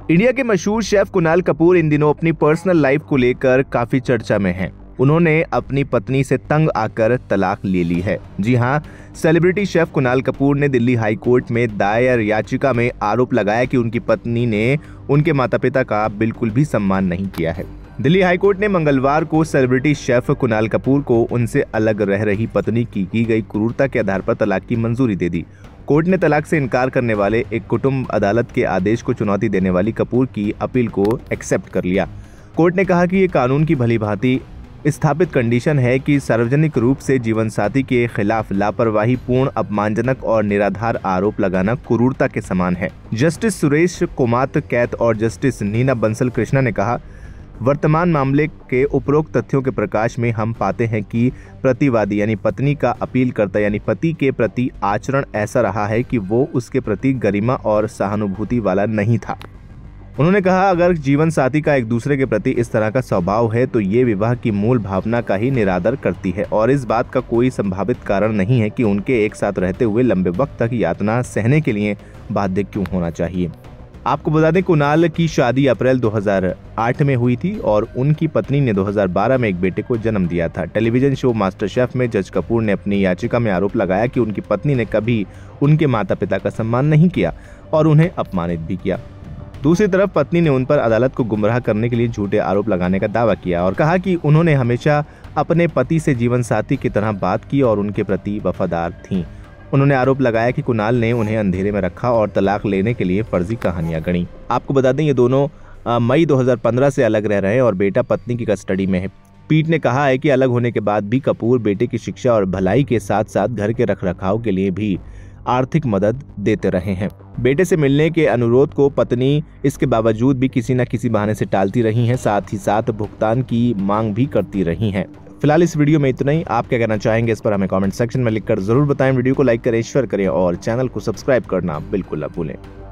India के मशहूर chef Kunal Kapoor इन दिनों अपनी पर्सनल लाइफ को लेकर काफी चर्चा में हैं। उन्होंने अपनी पत्नी से तंग आकर तलाक ले ली है। जी हां, सेलिब्रिटी शेफ कुणाल कपूर ने दिल्ली हाई कोर्ट में दायर याचिका में आरोप लगाया कि उनकी पत्नी ने उनके माता पिता का बिल्कुल भी सम्मान नहीं किया है। दिल्ली हाई कोर्ट ने मंगलवार को सेलिब्रिटी शेफ कुणाल कपूर को उनसे अलग रह रही पत्नी की गई क्रूरता के आधार पर तलाक की मंजूरी दे दी। कोर्ट ने तलाक से इनकार करने वाले एक कुटुंब अदालत के आदेश को चुनौती देने वाली कपूर की अपील को एक्सेप्ट कर लिया। कोर्ट ने कहा कि ये कानून की भलीभांति स्थापित कंडीशन है कि सार्वजनिक रूप से जीवनसाथी के खिलाफ लापरवाही पूर्ण, अपमानजनक और निराधार आरोप लगाना क्रूरता के समान है। जस्टिस सुरेश कुमार कैत और जस्टिस नीना बंसल कृष्णा ने कहा, वर्तमान मामले के उपरोक्त तथ्यों के प्रकाश में हम पाते हैं कि प्रतिवादी यानी पत्नी का अपीलकर्ता यानी पति के प्रति आचरण ऐसा रहा है कि वो उसके प्रति गरिमा और सहानुभूति वाला नहीं था। उन्होंने कहा, अगर जीवन साथी का एक दूसरे के प्रति इस तरह का स्वभाव है तो ये विवाह की मूल भावना का ही निरादर करती है और इस बात का कोई संभावित कारण नहीं है कि उनके एक साथ रहते हुए लंबे वक्त तक यातना सहने के लिए बाध्य क्यों होना चाहिए। आपको बता दें, कुणाल की शादी अप्रैल 2008 में हुई थी और उनकी पत्नी ने 2012 में एक बेटे को जन्म दिया था। टेलीविजन शो मास्टर शेफ में जज कपूर ने अपनी याचिका में आरोप लगाया कि उनकी पत्नी ने कभी उनके माता पिता का सम्मान नहीं किया और उन्हें अपमानित भी किया। दूसरी तरफ पत्नी ने उन पर अदालत को गुमराह करने के लिए झूठे आरोप लगाने का दावा किया और कहा कि उन्होंने हमेशा अपने पति से जीवनसाथी की तरह बात की और उनके प्रति वफादार थीं। उन्होंने आरोप लगाया कि कुणाल ने उन्हें अंधेरे में रखा और तलाक लेने के लिए फर्जी कहानियां गढ़ी। आपको बता दें, ये दोनों मई 2015 से अलग रह रहे हैं और बेटा पत्नी की कस्टडी में है। पीठ ने कहा है कि अलग होने के बाद भी कपूर बेटे की शिक्षा और भलाई के साथ साथ घर के रखरखाव के लिए भी आर्थिक मदद देते रहे हैं। बेटे से मिलने के अनुरोध को पत्नी इसके बावजूद भी किसी न किसी बहाने से टालती रही हैं, साथ ही साथ भुगतान की मांग भी करती रही हैं। फिलहाल इस वीडियो में इतना ही। आप क्या कहना चाहेंगे इस पर हमें कमेंट सेक्शन में लिखकर जरूर बताएं। वीडियो को लाइक करें, शेयर करें और चैनल को सब्सक्राइब करना बिल्कुल न भूलें।